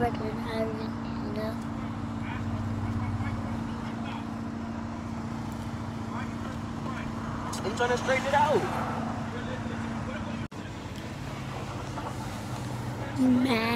record having no. I'm trying to straighten it out. You mad?